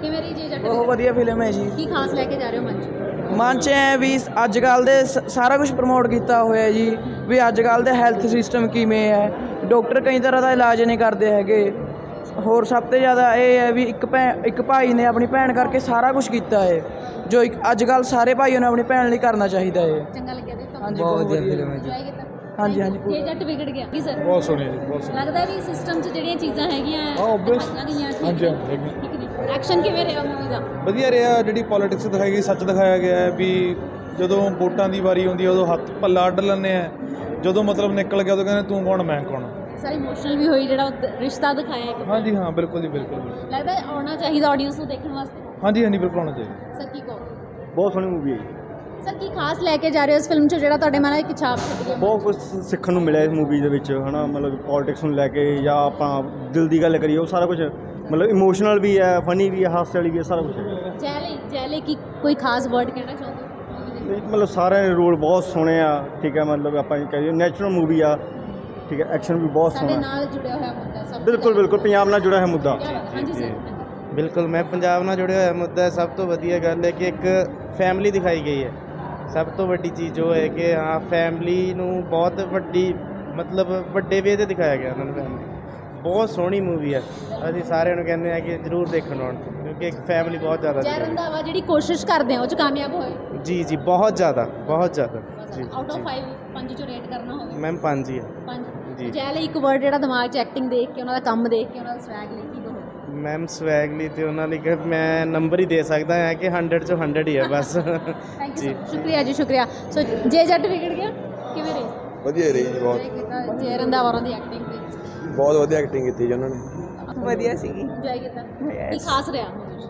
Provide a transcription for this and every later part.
ਕਿਵੇਂ ਰਹੀ ਜੇ ਜੱਟ ਬਹੁਤ ਵਧੀਆ ਫਿਲਮ ਹੈ ਜੀ। ਕੀ ਖਾਸ ਲੈ ਕੇ ਜਾ ਰਹੇ ਹੋ ਮਨ 'ਚ? ਮਨ 'ਚ ਐ ਵੀ ਅੱਜ ਕੱਲ੍ਹ ਦੇ ਸਾਰਾ ਕੁਝ ਪ੍ਰਮੋਟ ਕੀਤਾ ਹੋਇਆ ਜੀ ਵੀ ਅੱਜ ਕੱਲ੍ਹ ਦੇ ਹੈਲਥ ਸਿਸਟਮ ਕਿਵੇਂ ਹੈ। ਡਾਕਟਰ ਕਈ ਤਰ੍ਹਾਂ ਦਾ ਇਲਾਜ ਨਹੀਂ ਕਰਦੇ ਹੈਗੇ। ਹੋਰ ਸਭ ਤੋਂ ਜ਼ਿਆਦਾ ਇਹ ਹੈ ਵੀ ਇੱਕ ਭਾਈ ਨੇ ਆਪਣੀ ਭੈਣ ਕਰਕੇ ਸਾਰਾ ਕੁਝ ਕੀਤਾ ਹੈ ਜੋ ਅੱਜ ਕੱਲ੍ਹ ਸਾਰੇ ਭਾਈਆਂ ਨੂੰ ਆਪਣੀ ਭੈਣ ਲਈ ਕਰਨਾ ਚਾਹੀਦਾ ਹੈ। ਚੰਗਾ ਲੱਗਿਆ ਤੇ ਤੁਹਾਨੂੰ? ਹਾਂਜੀ ਬਹੁਤ ਵਧੀਆ ਫਿਲਮ ਹੈ ਜੀ। ਇੰਜੋਏ ਕੀਤਾ? ਹਾਂਜੀ ਹਾਂਜੀ ਜੇ ਜੱਟ ਵਿਗੜ ਗਿਆ ਕੀ ਸਰ? ਬਹੁਤ ਸੋਹਣੀ ਹੈ ਜੀ, ਬਹੁਤ ਸੋਹਣੀ। ਲੱਗਦਾ ਵੀ ਸਿਸਟਮ 'ਚ ਜਿਹੜੀਆਂ ਚੀਜ਼ਾਂ ਹੈਗੀਆਂ obvious। ਗਈਆਂ ਠੀਕ ਹਾਂਜੀ ਨੇ? ਹੈਗੀ। ਠੀਕ ਨੇ। ਐਕਸ਼ਨ ਕਿਵੇਂ ਰਿਹਾ ਮੂਵੀ ਦਾ? ਵਧੀਆ ਰਿਹਾ। ਜਿਹੜੀ ਪੋਲੀਟਿਕਸ ਦਿਖਾਈ ਗਈ ਸੱਚ ਦਿਖਾਇਆ ਗਿਆ ਹੈ ਵੀ ਜਦੋਂ ਵੋਟਾਂ ਦੀ ਵਾਰੀ ਆਉਂਦੀ ਹੈ ਉਦੋਂ ਹੱਥ ਪੱਲਾ ਅੱਡ ਲੈਂਦੇ ਆ, ਜਦੋਂ ਮਤਲਬ ਨਿਕਲ ਗਿਆ ਉਦੋਂ ਕਹਿੰਦੇ ਤੂੰ ਕੌਣ ਮੈਂ ਕੌਣ। ਸਾਰੀ ਇਮੋਸ਼ਨਲ ਵੀ ਹੋਈ ਜਿਹੜਾ ਰਿਸ਼ਤਾ ਦਿਖਾਇਆ ਹੈ। ਹਾਂਜੀ ਹਾਂ ਬਿਲਕੁਲ ਜੀ ਬਿਲਕੁਲ। ਲੱਗਦਾ ਆਉਣਾ ਚਾਹੀਦਾ ਆਡੀਅנס ਨੂੰ ਦੇਖਣ ਵਾਸਤੇ। ਹਾਂਜੀ ਹਾਂਜੀ ਬਿਲਕੁਲ ਆਉਣਾ ਚਾਹੀਦਾ। ਸਰ ਕੀ ਕਹੋ? ਬਹੁਤ ਸੋਹਣੀ ਮੂਵੀ ਹੈ ਜੀ। ਸਰ ਕੀ ਖਾਸ ਲੈ ਕੇ ਜਾ ਰਹੇ ਹੋ ਇਸ ਫਿਲਮ 'ਚ ਜਿਹੜਾ ਤੁਹਾਡੇ ਮਨ 'ਚ ਇੱਕ ਛਾਪ ਛੱਡ ਗਿਆ? ਬਹੁਤ ਕੁਝ ਸਿੱਖਣ ਨੂੰ ਮਿਲਿਆ ਇਸ ਮੂਵੀ ਦੇ ਵਿੱਚ ਹੈ ਨਾ। ਮਤਲਬ ਪੋਲੀਟਿਕਸ ਨੂੰ ਲੈ ਕੇ ਜਾਂ ਆਪਾਂ ਦਿਲ ਦੀ ਗੱਲ ਕਰੀਏ ਉਹ ਸਾਰਾ ਕੁਝ ਮਤਲਬ ਇਮੋਸ਼ਨਲ ਵੀ ਹੈ, ਫਨੀ ਵੀ ਹੈ, ਹਾਸੇ ਵਾਲੀ ਵੀ ਹੈ, ਸਾਰਾ ਕੁਝ ਹੈ। ਜੈ ਲਈ ਕੀ ਕੋਈ ਖਾਸ ਵਰਡ ਕਹਿਣਾ ਚਾਹੁੰਦੇ ਹੋ? ਮਤਲਬ ਸਾਰਿਆਂ ਦੇ ਰੋਲ ਬਹੁਤ ਸੋਹਣੇ ਆ। ਠੀਕ ਹੈ ਮਤਲਬ ਆਪਾਂ ਕਹੀਏ ਨੈਚੁਰਲ ਮੂਵੀ ਆ। ਠੀਕ ਹੈ ਐਕਸ਼ਨ ਵੀ ਬਹੁਤ ਸਾਡੇ ਸੋਹਣਾ। ਨਾਲ ਜੁੜਿਆ ਹੋਇਆ ਮੁੱਦਾ ਸਭ ਬਿਲਕੁਲ ਬਿਲਕੁਲ ਪੰਜਾਬ ਨਾਲ ਜੁੜਿਆ ਹੋਇਆ ਮੁੱਦਾ। ਹਾਂਜੀ ਸਰ। ਬਿਲਕੁਲ ਮੈਂ ਪੰਜਾਬ ਨਾਲ ਜੁੜਿਆ ਹੋਇਆ ਮੁੱਦਾ। ਸਭ ਤੋਂ ਵਧੀਆ ਗੱਲ ਹੈ ਕਿ ਇੱਕ ਫੈਮਿਲੀ ਦਿਖਾਈ ਗਈ ਹੈ। ਸਭ ਤੋਂ ਵੱਡੀ ਚੀਜ਼ ਉਹ ਹੈ ਕਿ ਹਾਂ ਫੈਮਿਲੀ ਨੂੰ ਬਹੁਤ ਵੱਡੀ ਮਤਲਬ ਵੱਡੇ ਵੇ 'ਤੇ ਦਿਖਾਇਆ ਗਿਆ ਉਹਨਾਂ ਨੂੰ। ਫੈਮਿਲੀ ਬਹੁਤ ਸੋਹਣੀ ਮੂਵੀ ਹੈ। ਅਸੀਂ ਸਾਰਿਆਂ ਨੂੰ ਕਹਿੰਦੇ ਹਾਂ ਕਿ ਜ਼ਰੂਰ ਦੇਖਣ ਆਉਣ ਕਿਉਂਕਿ ਇੱਕ ਫੈਮਿਲੀ ਬਹੁਤ ਜ਼ਿਆਦਾ ਜੈ ਰੰਧਾਵਾ ਜਿਹੜੀ ਕੋਸ਼ਿਸ਼ ਕਰਦੇ ਆ ਉਹ 'ਚ ਕਾਮਯਾਬ ਹੋਏ? ਜੀ ਜੀ ਬਹੁਤ ਜ਼ਿਆਦਾ ਬਹੁਤ ਜ਼ਿਆਦਾ ਜੀ। ਆਊਟ ਆਫ 5 'ਚੋਂ ਰੇਟ ਕਰਨਾ ਹੋਵੇ? ਮੈਮ 5 ਹੀ ਹੈ 5 ਜੀ। ਜੈ ਲਈ ਇੱਕ ਵਰਡ ਜਿਹੜਾ ਦਿਮਾਗ 'ਚ ਐਕਟਿੰਗ ਦੇਖ ਕੇ ਉਹਨਾਂ ਦਾ ਕੰਮ ਦੇਖ ਕੇ ਉਹਨਾਂ ਦਾ ਸਵੈਗ ਲਈ ਕੀ ਕਹੋ? ਮੈਮ ਸਵੈਗ ਲਈ ਤੇ ਉਹਨਾਂ ਲਈ ਕਿ ਮੈਂ ਨੰਬਰ ਹੀ ਦੇ ਸਕਦਾ ਹਾਂ ਕਿ 100 'ਚੋਂ 100 ਹੀ ਹੈ ਬਸ। ਥੈਂਕ ਯੂ ਸ਼ੁਕਰੀਆ ਜੀ ਸ਼ੁਕਰੀਆ। ਸੋ ਜੇ ਜੱਟ ਵਿਗੜ ਗਿਆ ਕਿਵੇਂ ਰਹੀ? ਵਧੀਆ ਰਹੀ ਜੀ ਬਹੁਤ। ਜੈ ਰੰਧਾਵਾ ਉਹਨਾਂ ਦੀ ਐਕਟਿੰਗ ਤੇ ਬਹੁਤ ਵਧੀਆ ਐਕਟਿੰਗ ਕੀਤੀ ਜੀ ਉਹਨਾਂ ਨੇ। ਵਧੀਆ ਸੀਗੀ। ਇੰਜੋਏ ਕੀਤਾ? ਕੀ ਖਾਸ ਰਿਹਾ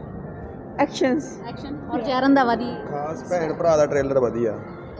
ਐਕਸ਼ਨਸ ਐਕਸ਼ਨ ਔਰ ਜੈ ਰੰਧਾਵਾ ਦੀ? ਖਾਸ ਭੈਣ ਭਰਾ ਦਾ ਟ੍ਰੇਲਰ ਵਧੀਆ।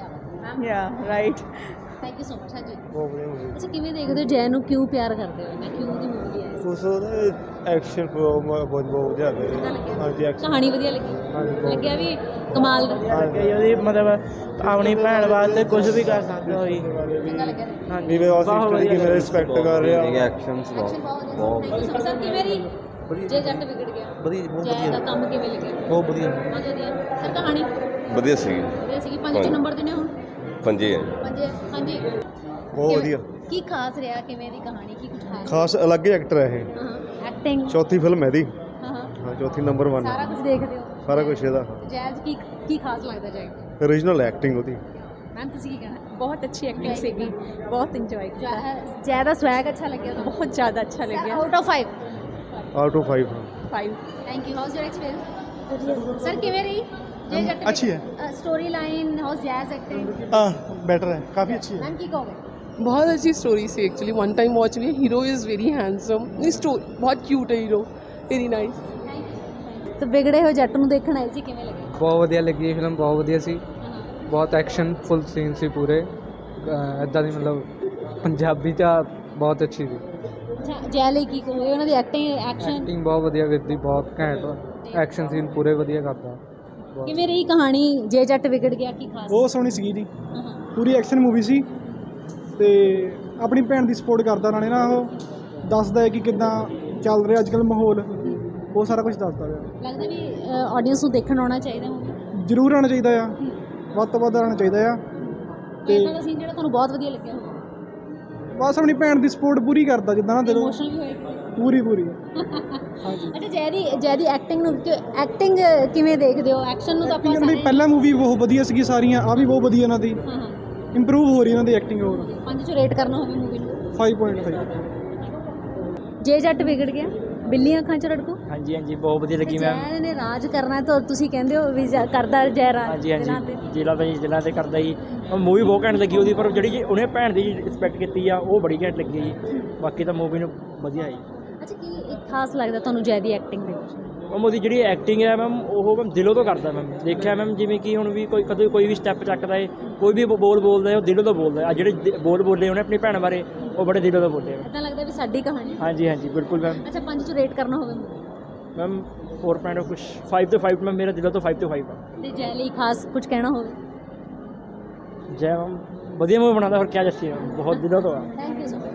Ya right. Thank you so much. ਹਾਂਜੀ ਬਹੁਤ ਵਧੀਆ ਮੂਵੀ। ਅੱਛਾ ਕਿਵੇਂ ਦੇਖਦੇ ਹੋ ਜੈ ਨੂੰ ਕਿਉਂ ਪਿਆਰ ਕਰਦੇ ਹੋ? ਮੈਂ ਕਿਉਂ ਦੀ ਮੂਵੀ ਹੈ? ਉਸ ਉਹਦਾ ਐਕਸ਼ਨ ਬਹੁਤ ਵਧੀਆ ਹੈ। ਚੰਗਾ ਲੱਗਿਆ? ਹਾਂਜੀ ਐਕਸ਼ਨ ਕਹਾਣੀ ਵਧੀਆ ਲੱਗੀ? ਲੱਗਿਆ ਵੀ ਕਮਾਲ ਦਾ? ਉਹਦੀ ਮਤਲਬ ਆਪਣੀ ਭੈਣ ਵਾਸਤੇ ਕੁਝ ਵੀ ਕਰ ਸਕਦਾ ਹੋਈ। ਚੰਗਾ ਲੱਗਿਆ? ਹਾਂਜੀ ਜਿਵੇਂ ਉਹ ਸਿਸਟਰ ਦੀ ਕਿਵੇਂ ਰਿਸਪੈਕਟ ਕਰ ਰਿਹਾ। ਐਕਸ਼ਨਸ ਐਕਸ਼ਨ ਬਹੁਤ ਵਧੀਆ। Thank you sir. ਕਿਵੇਂ ਰਹੀ ਜੇ ਜੱਟ ਵਿਗੜ ਗਿਆ? ਵਧੀਆ ਬਹੁਤ ਜੈ ਦਾ ਕੰਮ ਕਿਵੇਂ ਲੱਗਿਆ? ਬਹੁਤ ਵਧੀਆ ਬਹੁਤ ਵਧੀਆ। ਸਰ ਕਹਾਣੀ ਵਧੀਆ ਸੀਗੀ। ਵਧੀਆ ਸੀਗੀ? 5 'ਚੋਂ ਨੰਬਰ ਦਿੰਦੇ ਹੁਣ? ਪੰਜੇ ਹੈ 5? ਹਾਂਜੀ ਬਹੁਤ ਵਧੀਆ। ਕੀ ਖਾਸ ਰਿਹਾ ਕਿਵੇਂ ਦੀ ਕਹਾਣੀ ਕੀ ਕੁਝ ਖਾਸ? ਖਾਸ ਅਲੱਗ ਹੀ ਐਕਟਰ ਹੈ ਇਹ। ਐਕਟਿੰਗ? ਚੌਥੀ ਫਿਲਮ ਹੈ ਇਹਦੀ। ਹਾਂ ਹਾਂ ਚੌਥੀ ਨੰਬਰ 1 ਸਾਰਾ ਕੁਝ ਦੇਖਦੇ ਹੋ? ਸਾਰਾ ਕੁਝ ਇਹਦਾ। ਜੈਜ਼ ਕੀ ਖਾਸ ਲੱਗਦਾ ਜੈ? ਓਰੀਜਨਲ ਐਕਟਿੰਗ ਉਹਦੀ। ਮੈਮ ਤੁਸੀਂ ਕੀ ਕਹਿਣਾ? बहुत अच्छी एक्टिंग सीखी, बहुत इंजॉय किया। ज़्यादा स्वैग अच्छा लग गया? बहुत ज़्यादा अच्छा लग गया। Out of 5? Out of 5। 5। Thank you. How's your experience? Sir किवें रही जे जट? अच्छी है। स्टोरी लाइन हाउस जैज एक्टिंग? बेटर है, काफ़ी अच्छी है। मैम की कहोगे? बहुत अच्छी स्टोरी से एक्चुअली वन टाइम वॉच हुई। Hero is very handsome. Story बहुत क्यूट है, हीरो वेरी नाइस। तो बिगड़े हो जट नूं देखण आए सी किवें लगे? बहुत वधिया लगी फिल्म, बहुत वधिया सी। बहुत एक्शन फुल सीन सी पूरे इदां दी मतलब पंजाबी च बहुत अच्छी थी। अच्छा जै लई की कहोगे? उन्हां दी एक्टिंग बहुत वधिया वीर बहुत घैंट एक्शन सीन पूरे वधिया करदा। किवें रही कहानी जे जट विगड़ गया की खास? बहुत सोहनी सी जी, पूरी एक्शन मूवी सी ते अपनी भैन दी सपोर्ट करदा नाले ना। ਉਹ ਦੱਸਦਾ ਹੈ ਕਿ ਕਿੱਦਾਂ ਚੱਲ ਰਿਹਾ ਅੱਜਕੱਲ ਮਾਹੌਲ, ਉਹ ਸਾਰਾ ਕੁਝ ਦੱਸਦਾ ਪਿਆ। ਲੱਗਦਾ ਵੀ ਆਡੀਅנס ਨੂੰ ਦੇਖਣ ਆਉਣਾ ਚਾਹੀਦਾ ਮੂਵੀ? ਜ਼ਰੂਰ ਆਉਣਾ ਚਾਹੀਦਾ ਆ, ਵੱਧ ਤੋਂ ਵੱਧ ਆਉਣਾ ਚਾਹੀਦਾ ਆ। ਤੇ ਇਹਨਾਂ ਦਾ ਸੀਨ ਜਿਹੜਾ ਤੁਹਾਨੂੰ ਬਹੁਤ ਵਧੀਆ ਲੱਗਿਆ ਹੋਵੇ? ਬਸ ਆਪਣੀ ਭੈਣ ਦੀ ਸਪੋਰਟ ਪੂਰੀ ਕਰਦਾ ਜਿੱਦਾਂ ਨਾ ਦਿਲੋਂ। ਇਮੋਸ਼ਨਲ ਵੀ ਹੋਏਗੀ ਪੂਰੀ ਪੂਰੀ। ਹਾਂਜੀ। ਅੱਛਾ ਜੈ ਦੀ ਐਕਟਿੰਗ ਕਿਵੇਂ ਦੇਖਦੇ ਹੋ? ਐਕਸ਼ਨ ਨੂੰ ਤਾਂ ਆਪਾਂ ਇਹਨਾਂ ਦੀ ਪਹਿਲਾਂ ਮੂਵੀ ਬਹੁਤ ਵਧੀਆ ਸੀਗੀ ਸਾਰੀਆਂ, ਆ ਵੀ ਬਹੁਤ ਵਧੀਆ ਇਹਨਾਂ ਦੀ। ਹਾਂ ਇੰਪਰੂਵ ਹੋ ਰਹੀ ਇਹਨਾਂ ਦੀ ਐਕਟਿੰਗ। ਹੋਰ 5 'ਚੋਂ ਰੇਟ ਕਰਨਾ ਹੋਵੇ ਮੂਵੀ ਨੂੰ? 5.5। ਜੇ ਜੱਟ ਵਿਗੜ ਗਿਆ ਬਿੱਲੀਆਂ ਅੱਖਾਂ 'ਚ ਰੜਕੂ? ਹਾਂਜੀ ਹਾਂਜੀ ਬਹੁਤ ਵਧੀਆ ਲੱਗੀ ਮੈਮ। ਜੈ ਨੇ ਰਾਜ ਕਰਨਾ ਤਾਂ ਤੁਸੀਂ ਕਹਿੰਦੇ ਹੋ ਵੀ ਕਰਦਾ ਜੈ ਰਾਜ? ਹਾਂਜੀ ਹਾਂਜੀ ਜ਼ਿਲ੍ਹਾ ਤੇ ਕਰਦਾ ਜੀ। ਮੂਵੀ ਬਹੁਤ ਘੈਂਟ ਲੱਗੀ ਉਹਦੀ, ਪਰ ਜਿਹੜੀ ਉਹਨੇ ਭੈਣ ਦੀ ਰਿਸਪੈਕਟ ਕੀਤੀ ਆ ਉਹ ਬੜੀ ਘੈਂਟ ਲੱਗੀ ਜੀ। ਬਾਕੀ ਤਾਂ ਮੂਵੀ ਨੂੰ ਵਧੀਆ ਜੀ। ਅੱਛਾ ਕੀ ਇੱਕ ਖਾਸ ਲੱਗਦਾ ਤੁਹਾਨੂੰ ਜੈ ਦੀ ਐਕਟਿੰਗ ਦੇ ਵਿੱਚ? ਮੈਮ ਉਹਦੀ ਜਿਹੜੀ ਐਕਟਿੰਗ ਹੈ ਮੈਮ ਉਹ ਮੈਮ ਦਿਲੋਂ ਤੋਂ ਕਰਦਾ ਮੈਮ। ਦੇਖਿਆ ਮੈਮ ਜਿਵੇਂ ਕਿ ਹੁਣ ਵੀ ਕਦੇ ਕੋਈ ਵੀ ਸਟੈਪ ਚੱਕਦਾ ਹੈ, ਕੋਈ ਵੀ ਬੋਲ ਬੋਲਦਾ ਹੈ ਉਹ ਦਿਲੋਂ ਤੋਂ ਬੋਲਦਾ ਹੈ। ਜਿਹੜੇ ਬੋਲ ਬੋਲੇ ਉਹਨੇ ਆਪਣੀ ਭੈਣ ਬਾਰੇ ਉਹ ਬੜੇ ਦਿਲੋਂ ਤੋਂ ਬੋਲੇ। ਇੱਦਾਂ ਲੱਗਦਾ ਵੀ ਸਾਡੀ ਕਹਾਣੀ? ਹਾਂਜੀ ਹਾਂਜੀ ਬਿਲਕੁਲ ਮੈਮ। ਅੱਛਾ 5 'ਚੋਂ ਰੇਟ ਕਰਨਾ ਹੋਵੇ ਮੈਮ 4 ਕੁਛ 5 ਤੋਂ 5 ਮੈਮ। ਮੇਰਾ ਦਿਲੋਂ ਤੋਂ 5 ਤੋਂ 5 ਆ। ਤੇ ਜੈ ਲਈ ਖਾਸ ਕੁਝ ਕਹਿਣਾ ਹੋਵੇ? ਜੈ ਮੈਮ ਵਧੀਆ ਮੂਵੀ ਬਣਾਉਂਦਾ, ਹੋਰ ਕਿਆ ਦੱਸੀਏ, ਬਹੁਤ ਦਿਲੋਂ ਤੋਂ ਆ। Thank you so much.